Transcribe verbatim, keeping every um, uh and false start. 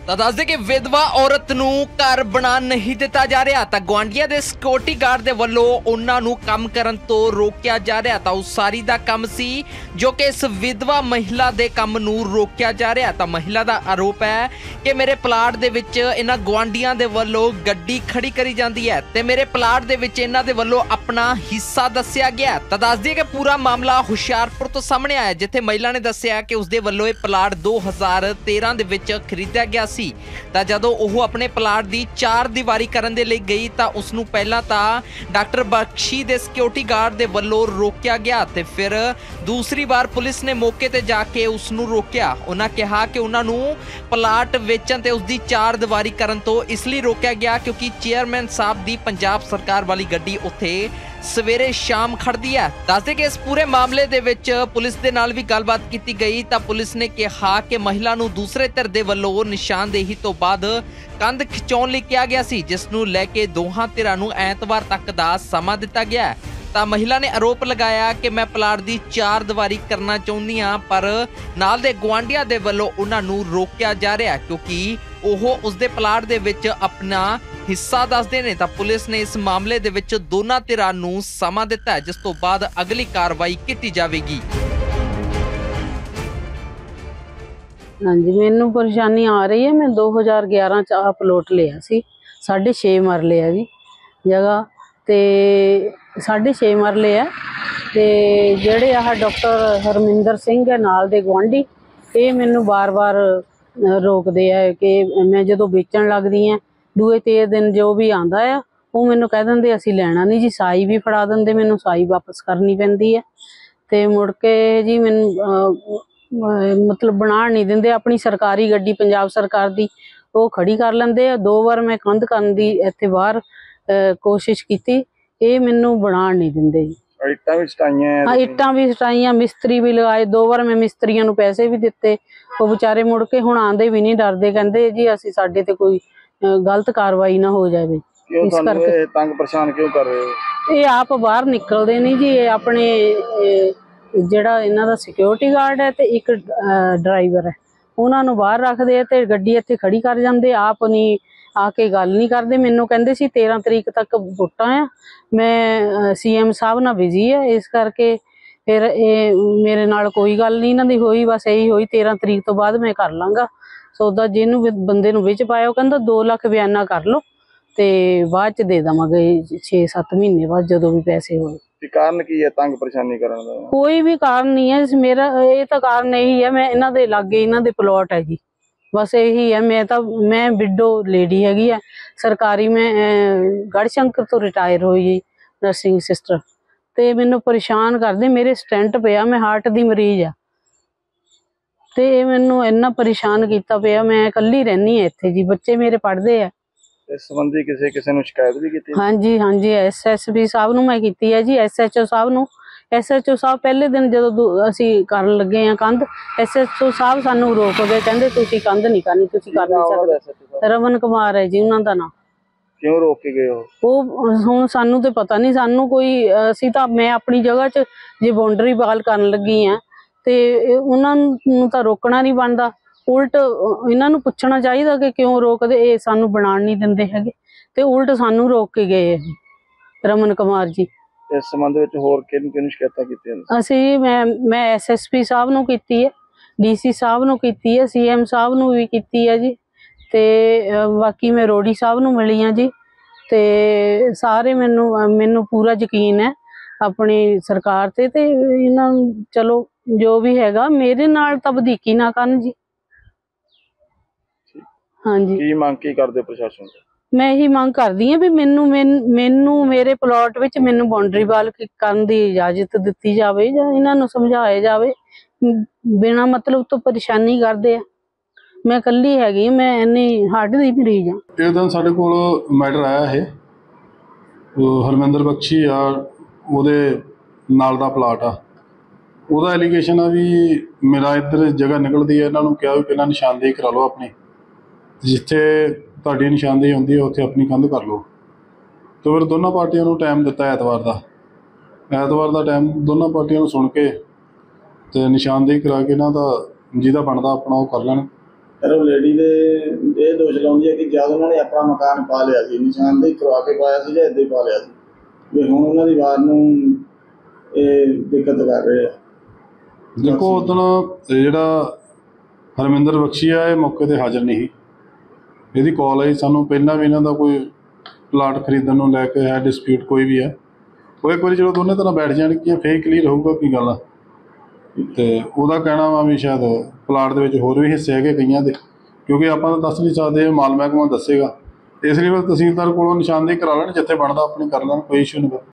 ਤਾਂ ਦੱਸਦੇ ਕਿ ਵਿਧਵਾ ਔਰਤ ਨੂੰ ਘਰ ਬਣਾ ਨਹੀਂ ਦਿੱਤਾ ਜਾ ਰਿਹਾ ਤਾਂ ਗੁਆਂਢੀਆਂ ਦੇ ਸਿਕਿਉਰਿਟੀ ਗਾਰਡ ਦੇ ਵੱਲੋਂ ਉਹਨਾਂ ਨੂੰ ਕੰਮ ਕਰਨ ਤੋਂ ਰੋਕਿਆ ਜਾ ਰਿਹਾ ਤਾਂ ਉਸਾਰੀ ਦਾ ਕੰਮ ਸੀ ਜੋ ਕਿ ਇਸ ਵਿਧਵਾ ਮਹਿਲਾ ਦੇ ਕੰਮ ਨੂੰ ਰੋਕਿਆ ਜਾ ਰਿਹਾ ਤਾਂ ਮਹਿਲਾ ਦਾ ਆਰੋਪ ਹੈ ਕਿ ਮੇਰੇ ਪਲਾਟ ਦੇ ਵਿੱਚ ਇਹਨਾਂ ਗੁਆਂਢੀਆਂ ਦੇ ਵੱਲੋਂ ਗੱਡੀ ਖੜੀ ਕਰੀ ਜਾਂਦੀ ਹੈ ਤੇ ਮੇਰੇ ਪਲਾਟ ਦੇ ਵਿੱਚ ਇਹਨਾਂ ਦੇ ਵੱਲੋਂ ਆਪਣਾ ਹਿੱਸਾ ਦੱਸਿਆ ਗਿਆ ਤਾਂ ਦੱਸ ਦਈਏ ਕਿ ਪੂਰਾ ਮਾਮਲਾ ਹੁਸ਼ਿਆਰਪੁਰ ਤੋਂ ਸਾਹਮਣੇ ਆਇਆ ਜਿੱਥੇ ਮਹਿਲਾ ਨੇ ਦੱਸਿਆ ਕਿ ਉਸਦੇ ਵੱਲੋਂ ਇਹ ਪਲਾਟ ਦੋ ਹਜ਼ਾਰ ਤੇਰਾਂ ਦੇ ਵਿੱਚ ਖਰੀਦਿਆ ਗਿਆ ਸੀ ਤਾਂ ਜਦੋਂ ਉਹ ਆਪਣੇ ਪਲਾਟ ਦੀ ਚਾਰ ਦੀਵਾਰੀ ਕਰਨ ਦੇ ਲਈ ਗਈ ਤਾਂ ਉਸ ਨੂੰ ਪਹਿਲਾਂ ਤਾਂ ਡਾਕਟਰ ਬਖਸ਼ੀ ਦੇ ਸਿਕਿਉਰਿਟੀ ਗਾਰਡ ਦੇ ਵੱਲੋਂ ਰੋਕਿਆ ਗਿਆ ਤੇ ਫਿਰ ਦੂਸਰੀ ਵਾਰ ਪੁਲਿਸ ਨੇ ਮੌਕੇ ਤੇ ਜਾ ਕੇ ਉਸ ਨੂੰ ਰੋਕਿਆ। ਉਹਨਾਂ ਕਿਹਾ ਕਿ ਉਹਨਾਂ ਨੂੰ ਪਲਾਟ ਵੇਚਣ ਤੇ ਉਸਦੀ ਚਾਰ ਦੀਵਾਰੀ ਕਰਨ ਤੋਂ ਇਸ ਲਈ ਰੋਕਿਆ ਗਿਆ ਕਿਉਂਕਿ ਚੇਅਰਮੈਨ ਸਾਹਿਬ ਦੀ ਪੰਜਾਬ ਸਰਕਾਰ ਵਾਲੀ ਗੱਡੀ ਉੱਥੇ ਸਵੇਰੇ ਸ਼ਾਮ ਖੜਦੀ ਹੈ। ਦੱਸਦੇ ਕਿ ਇਸ ਪੂਰੇ ਮਾਮਲੇ ਦੇ ਵਿੱਚ ਪੁਲਿਸ ਦੇ ਨਾਲ ਵੀ ਗੱਲਬਾਤ ਕੀਤੀ ਗਈ ਤਾਂ ਪੁਲਿਸ ਨੇ ਕਿਹਾ ਕਿ ਮਹਿਲਾ ਨੂੰ ਦੂਸਰੇ ਧਿਰ ਦੇ ਵੱਲੋਂ ਨਿਸ਼ਾਨਦੇਹੀ ਤੋਂ ਬਾਅਦ ਕੰਧ ਖਿਚਾਉਣ ਲਈ ਕਿਹਾ ਗਿਆ ਸੀ ਜਿਸ ਨੂੰ ਲੈ ਕੇ ਦੋਹਾਂ ਧਿਰਾਂ ਨੂੰ ਐਤਵਾਰ ਤੱਕ ਦਾ ਸਮਾਂ ਦਿੱਤਾ ਗਿਆ ਤਾਂ ਮਹਿਲਾ ਨੇ ਆਰੋਪ ਲਗਾਇਆ ਕਿ ਮੈਂ ਪਲਾਟ ਦੀ ਚਾਰ ਦੀਵਾਰੀ ਕਰਨਾ ਚਾਹੁੰਦੀ ਹਾਂ ਪਰ ਨਾਲ ਦੇ ਗੁਆਂਢੀਆਂ ਦੇ ਵੱਲੋਂ ਉਹਨਾਂ ਨੂੰ ਰੋਕਿਆ ਜਾ ਰਿਹਾ ਕਿਉਂਕਿ ਉਹ ਉਸਦੇ ਪਲਾਟ ਦੇ ਵਿੱਚ ਆਪਣਾ ਹਿੱਸਾ ਦੱਸਦੇ ਨੇ ਤਾਂ ਪੁਲਿਸ ਨੇ ਇਸ ਮਾਮਲੇ ਦੇ ਵਿੱਚ ਦੋਨਾਂ ਧਿਰਾਂ ਨੂੰ ਸਮਾਂ ਦਿੱਤਾ ਜਿਸ ਤੋਂ ਬਾਅਦ ਅਗਲੀ ਕਾਰਵਾਈ ਕੀਤੀ ਜਾਵੇਗੀ। ਹਾਂਜੀ ਮੈਨੂੰ ਪਰੇਸ਼ਾਨੀ ਆ ਰਹੀ ਹੈ। मैं दो हज़ार ग्यारह ਚ ਆ ਪਲੋਟ ਲਿਆ ਸੀ साढ़े छे मरले ਆ ਜੀ ਜਗ੍ਹਾ ਤੇ साढ़े छे मरले ਆ ਤੇ ਜਿਹੜੇ ਆਹ ਡਾਕਟਰ ਹਰਮਿੰਦਰ ਸਿੰਘ ਹੈ ਨਾਲ ਦੇ ਗੁਆਂਢੀ ਇਹ ਮੈਨੂੰ ਬਾਰ-ਬਾਰ ਰੋਕਦੇ ਆ ਕਿ ਮੈਂ ਜਦੋਂ ਵੇਚਣ ਲੱਗਦੀ ਆ ਦੂਏ ਤੇ दिन जो भी आंदा है वो मैनू कह देंगे असीं लैना नहीं जी साई भी फड़ा देंगे मैनू साई वापस करनी पैंदी है ते मुड़ के जी मैनू मतलब बना नहीं देंगे अपनी सरकारी गड्डी पंजाब सरकार दी वो खड़ी कर लेंदे आ। दो बार मैं कंध करन दी इत्थे बाहर कोशिश की ये मैनू बना नहीं देंगे जी। इट्टां भी सटाइयां हाँ इट्टां भी सटाइयां मिस्त्री भी लगाए दो बार मैं मिस्त्रियों नू पैसे भी दिते वो बेचारे मुड़ के हुण आंदे भी नहीं डरदे कहंदे जी असीं साडे ते कोई गलत कार्रवाई ना हो जाए। क्यों करके तंग परेशान क्यों कर रहे हो ये आप बाहर निकलते नहीं जी ये अपने ਜਿਹੜਾ ਇਹਨਾਂ ਦਾ ਸਿਕਿਉਰਿਟੀ ਗਾਰਡ ਹੈ ਤੇ ਇੱਕ ਡਰਾਈਵਰ ਹੈ ਉਹਨਾਂ ਨੂੰ ਬਾਹਰ ਰੱਖਦੇ ਆ ਤੇ ਗੱਡੀ ਇੱਥੇ ਖੜੀ ਕਰ ਜਾਂਦੇ ਆਪ ਨਹੀਂ ਆ ਕੇ ਗੱਲ ਨਹੀਂ ਕਰਦੇ। ਮੈਨੂੰ ਕਹਿੰਦੇ ਸੀ तेरह ਤਰੀਕ ਤੱਕ ਵੋਟਾਂ ਆ ਮੈਂ ਸੀਐਮ ਸਾਹਿਬ ਨਾਲ ਬਿਜ਼ੀ ਹੈ ਇਸ ਕਰਕੇ ਫਿਰ ਇਹ ਮੇਰੇ ਨਾਲ ਕੋਈ ਗੱਲ ਨਹੀਂ ਇਹਨਾਂ ਦੀ ਹੋਈ ਬਸ ਇਹੀ ਹੋਈ तेरह ਤਰੀਕ ਤੋਂ ਬਾਅਦ ਮੈਂ ਕਰ ਲਾਂਗਾ ਸੌਦਾ ਜਿਹਨੂੰ ਬੰਦੇ ਨੂੰ ਵਿੱਚ ਪਾਇਆ ਉਹ ਕਹਿੰਦਾ दो ਲੱਖ ਬਿਆਨਾ ਕਰ ਲਓ ਤੇ ਬਾਅਦ ਚ ਦੇ ਦੇਵਾਂਗੇ छे सत्त ਮਹੀਨੇ ਬਾਅਦ ਜਦੋਂ ਵੀ ਪੈਸੇ ਹੋਏ। कारण की है तंग परेशानी करने दा कोई भी कारण नहीं है मेरा ये तो कारण यही है मैं इन्हां दे लागे इन्हां दे प्लॉट है जी बस यही है। मैं तो मैं विडो लेडी हैगी है सरकारी में गढ़शंकर तो रिटायर हुई नर्सिंग सिस्टर ते मैनू परेशान करदे मेरे स्टेंट पिया मैं हार्ट दी मरीज आ ते मैनू इन्ना परेशान कीता पिया मैं कल्ली रहनी है इत्थे जी बच्चे मेरे पढ़दे आ इस संबंधी किसी किसी ने शिकायत भी की? हाँ जी हाँ जी एस एस पी साहब नूं मैं कीती है जी एस एच ओ साहब नूं एस एच ओ साहब पहले दिन जो असीं करन लगे हैं कंध एस एच ओ साहब सानूं रोक गए कहंदे तुसीं कंध नहीं करनी तुसीं कर नहीं सकदे। रमन कुमार है जी उन्हां दा नाम। क्यों रोक के गए हो? वो हुण सानूं ते पता नहीं सानूं कोई असीं तां मैं अपनी जगह च जे बाउंडरी वाल करन लगी हां ते उन्हां नूं तां रोकना नहीं बनदा उल्ट इन्हां नूं पुछना चाहिए कि क्यों रोकदे ये सानूं बनाण नहीं दिंदे हैगे ते उल्ट सानूं रोक के गए रमन कुमार जी। इस संबंध विच होर किहनूं किहनूं शिकायतां कीतीआं? असीं मैं मैं एस एस पी साहब नूं कीती है डी सी साहब नूं कीती है सी एम साहब नूं भी कीती है जी ते बाकी मैं रोड़ी साहब नूं मिली हां जी ते सारे मैनूं मैनूं पूरा यकीन है अपनी सरकार ते ते इन्हां चलो जो भी हैगा मेरे नाल तां वधीकी ना करन जी। हाँ जी की मांग की करदे प्रशासन तो? मैं यही मांग करदी हां भी मैनू मैनू मेरे प्लॉट विच मैनू बाउंडरी वाल करन दी इजाजत दित्ती जावे जां इन्हां नूं समझाया जावे बिना मतलब तो परेशानी करदे आ मैं कल्ली हैगी मैं इन्नी हार्ट दी मरीज हां। ਇਹ ਤਾਂ ਸਾਡੇ ਕੋਲ ਮੈਟਰ ਆਇਆ ਹੈ ਹਰਮਿੰਦਰ ਬਖਸ਼ੀ ਆ ਉਹਦੇ ਨਾਲ ਦਾ ਪਲਾਟ ਆ ਉਹਦਾ ਐਲੀਗੇਸ਼ਨ ਆ ਵੀ ਮੇਰਾ ਇੱਧਰ ਜਗ੍ਹਾ ਨਿਕਲਦੀ ਹੈ ਇਹਨਾਂ ਨੂੰ ਕਿਹਾ ਵੀ ਪਹਿਲਾਂ ਨਿਸ਼ਾਨਦੇਹੀ ਕਰਾ ਲਓ ਆਪਣੀ ਜਿੱਥੇ ਤੁਹਾਡੀ ਨਿਸ਼ਾਨਦੇਹੀ ਹੁੰਦੀ ਹੈ ਉੱਥੇ ਆਪਣੀ ਕੰਧ ਕਰ ਲਓ ਤੇ ਫਿਰ ਦੋਨਾਂ ਪਾਰਟੀਆਂ ਨੂੰ ਟਾਈਮ ਦਿੱਤਾ ਐਤਵਾਰ ਦਾ ਐਤਵਾਰ ਦਾ ਟਾਈਮ ਦੋਨਾਂ ਪਾਰਟੀਆਂ ਨੂੰ ਸੁਣ ਕੇ ਤੇ ਨਿਸ਼ਾਨਦੇਹੀ ਕਰਾ ਕੇ ਇਹਨਾਂ ਦਾ ਜਿਹਦਾ ਬਣਦਾ ਆਪਣਾ ਉਹ ਕਰ ਲੈਣ ਪਰ ਉਹ ਲੇਡੀ ਦੇ ਇਹ ਦੋਸ਼ ਲਾਉਂਦੀ ਹੈ ਕਿ ਜਦ ਉਹਨਾਂ ਨੇ ਆਪਣਾ ਮਕਾਨ ਪਾ ਲਿਆ ਸੀ, ਨਿਸ਼ਾਨਦੇਹੀ ਕਰਵਾ ਕੇ ਪਾਇਆ ਸੀ ਜਾਂ ਇੱਦਾਂ ਹੀ ਪਾ ਲਿਆ ਸੀ, ਵੀ ਹੁਣ ਉਹਨਾਂ ਦੀ ਵਾਰ ਨੂੰ ਇਹ ਦਿੱਕਤ ਕਰ ਰਹੇ ਆ। ਦੇਖੋ ਉਦੋਂ ਜਿਹੜਾ ਹਰਮਿੰਦਰ ਬਖਸ਼ੀ ਆ ਇਹ ਮੌਕੇ 'ਤੇ ਹਾਜ਼ਰ ਨਹੀਂ ਸੀ। ਇਹਦੀ ਕਾਲ ਆਈ ਸਾਨੂੰ ਪਹਿਲਾਂ ਵੀ ਇਹਨਾਂ ਦਾ ਕੋਈ ਪਲਾਟ ਖਰੀਦਣ ਨੂੰ ਲੈ ਕੇ ਹੈ ਡਿਸਪਿਊਟ ਕੋਈ ਵੀ ਹੈ। ਉਹ ਇੱਕ ਵਾਰੀ ਜਦੋਂ ਦੋਨੇ ਤਰ੍ਹਾਂ ਬੈਠ ਜਾਣਗੀਆਂ ਫੇਰ ਕਲੀਅਰ ਹੋਊਗਾ ਕੀ ਗੱਲ ਆ। ਅਤੇ ਉਹਦਾ ਕਹਿਣਾ ਵਾ ਵੀ ਸ਼ਾਇਦ ਪਲਾਟ ਦੇ ਵਿੱਚ ਹੋਰ ਵੀ ਹਿੱਸੇ ਹੈਗੇ ਕਈਆਂ ਦੇ, ਕਿਉਂਕਿ ਆਪਾਂ ਤਾਂ ਦੱਸ ਨਹੀਂ ਸਕਦੇ, ਮਾਲ ਮਹਿਕਮਾ ਦੱਸੇਗਾ। ਇਸ ਲਈ ਬਸ ਤਹਿਸੀਲਦਾਰ ਕੋਲੋਂ ਨਿਸ਼ਾਨਦੇਹੀ ਕਰਾ ਲੈਣ, ਜਿੱਥੇ ਬਣਦਾ ਆਪਣੀ ਕਰ ਲੈਣ, ਕੋਈ ਇਸ਼ੂ ਨਹੀਂ ਗਾ।